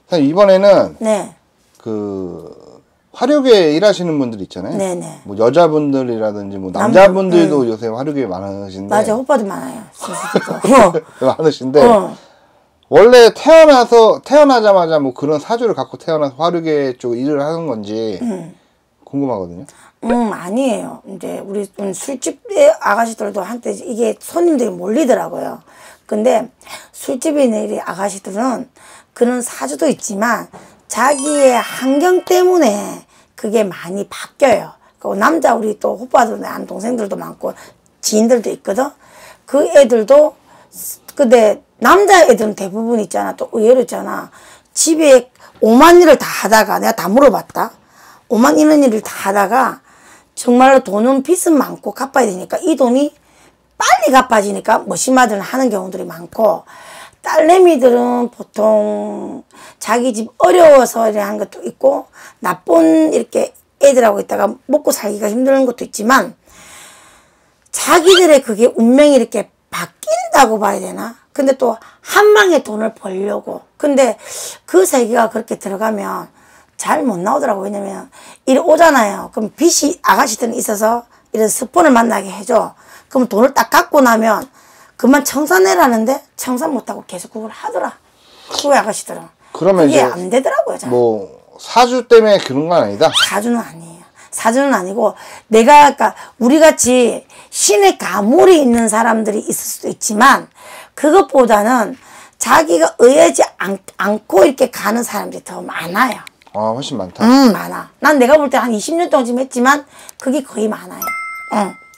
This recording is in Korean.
이번에는 네. 그 화류계 일하시는 분들 있잖아요. 네네. 뭐 여자분들이라든지 뭐 남자분들도 요새 화류계 많으신데. 맞아, 오빠도 많아요. 많으신데 원래 태어나자마자 뭐 그런 사주를 갖고 태어나서 화류계 쪽 일을 하는 건지 궁금하거든요. 아니에요. 이제 우리 술집의 아가씨들도 한때 이게 손님들이 몰리더라고요. 근데 술집에 있는 아가씨들은 그런 사주도 있지만 자기의 환경 때문에 그게 많이 바뀌어요. 그 남자 우리 또 오빠들, 안 동생들도 많고 지인들도 있거든. 그 애들도 근데 남자 애들은 대부분 있잖아. 또 의외로 있잖아. 집에 5만 일을 다 하다가 내가 다 물어봤다. 5만 이런 일을 다 하다가 정말로 돈은 빚은 많고 갚아야 되니까 이 돈이 빨리 갚아지니까 머신마들은 하는 경우들이 많고, 딸내미들은 보통 자기 집 어려워서 이렇게 한 것도 있고 나쁜 이렇게 애들하고 있다가 먹고 살기가 힘든 것도 있지만 자기들의 그게 운명이 이렇게 바뀐다고 봐야 되나? 근데 또 한 방에 돈을 벌려고. 근데 그 세계가 그렇게 들어가면 잘 못 나오더라고. 왜냐면 이리 오잖아요. 그럼 빚이 아가씨들은 있어서 이런 스폰을 만나게 해줘. 그럼 돈을 딱 갖고 나면 그만 청산해라는데 청산 못하고 계속 그걸 하더라. 그 아가씨들은. 그러면 그게 이제 안 되더라고요. 잘. 뭐 사주 때문에 그런 건 아니다? 사주는 아니에요. 사주는 아니고 내가 아까 우리같이 신의 가물이 있는 사람들이 있을 수도 있지만 그것보다는 자기가 의하지 않고 이렇게 가는 사람들이 더 많아요. 아, 훨씬 많다. 많아. 난 내가 볼 때 한 20년 동안 지금 했지만 그게 거의 많아요. 응.